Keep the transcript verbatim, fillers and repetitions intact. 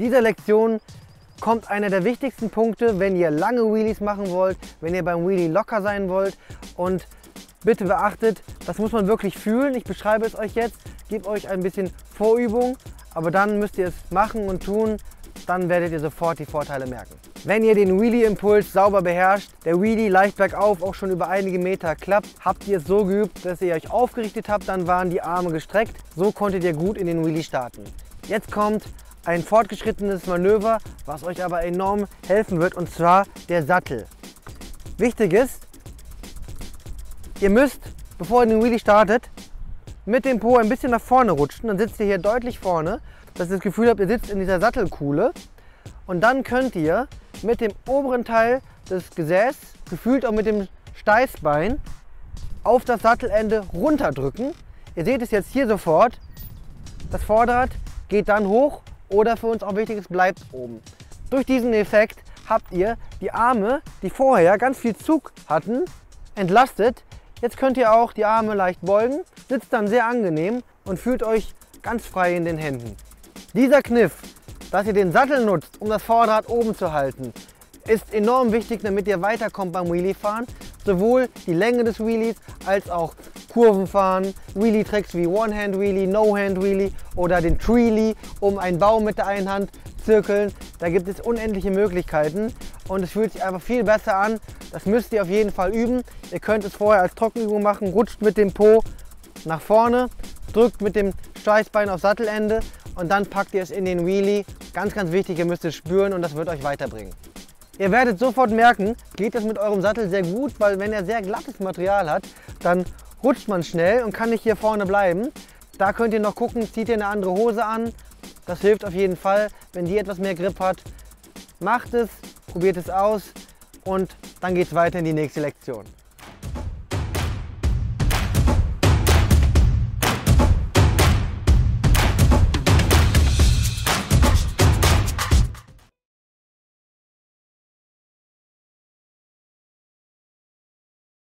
dieser Lektion kommt einer der wichtigsten Punkte, wenn ihr lange Wheelies machen wollt, wenn ihr beim Wheelie locker sein wollt. Und bitte beachtet, das muss man wirklich fühlen. Ich beschreibe es euch jetzt, gebe euch ein bisschen Vorübung, aber dann müsst ihr es machen und tun, dann werdet ihr sofort die Vorteile merken. Wenn ihr den Wheelie-Impuls sauber beherrscht, der Wheelie leicht bergauf auch schon über einige Meter klappt, habt ihr es so geübt, dass ihr euch aufgerichtet habt, dann waren die Arme gestreckt. So konntet ihr gut in den Wheelie starten. Jetzt kommt ein fortgeschrittenes Manöver, was euch aber enorm helfen wird, und zwar der Sattel. Wichtig ist, ihr müsst, bevor ihr den Wheelie startet, mit dem Po ein bisschen nach vorne rutschen. Dann sitzt ihr hier deutlich vorne, dass ihr das Gefühl habt, ihr sitzt in dieser Sattelkuhle. Und dann könnt ihr mit dem oberen Teil des Gesäßs, gefühlt auch mit dem Steißbein, auf das Sattelende runterdrücken. Ihr seht es jetzt hier sofort. Das Vorderrad geht dann hoch oder für uns auch wichtig, es bleibt oben. Durch diesen Effekt habt ihr die Arme, die vorher ganz viel Zug hatten, entlastet. Jetzt könnt ihr auch die Arme leicht beugen, sitzt dann sehr angenehm und fühlt euch ganz frei in den Händen. Dieser Kniff, dass ihr den Sattel nutzt, um das Vorderrad oben zu halten, ist enorm wichtig, damit ihr weiterkommt beim Wheelie-Fahren. Sowohl die Länge des Wheelies als auch Kurvenfahren, Wheelie-Tricks wie One-Hand-Wheelie, No-Hand-Wheelie oder den Treelie, um einen Baum mit der einen Hand zirkeln. Da gibt es unendliche Möglichkeiten und es fühlt sich einfach viel besser an. Das müsst ihr auf jeden Fall üben. Ihr könnt es vorher als Trockenübung machen, rutscht mit dem Po nach vorne, drückt mit dem Steißbein aufs Sattelende und dann packt ihr es in den Wheelie. Ganz, ganz wichtig, ihr müsst es spüren und das wird euch weiterbringen. Ihr werdet sofort merken, geht das mit eurem Sattel sehr gut, weil wenn er sehr glattes Material hat, dann rutscht man schnell und kann nicht hier vorne bleiben. Da könnt ihr noch gucken, zieht ihr eine andere Hose an. Das hilft auf jeden Fall, wenn die etwas mehr Grip hat. Macht es, probiert es aus und dann geht es weiter in die nächste Lektion.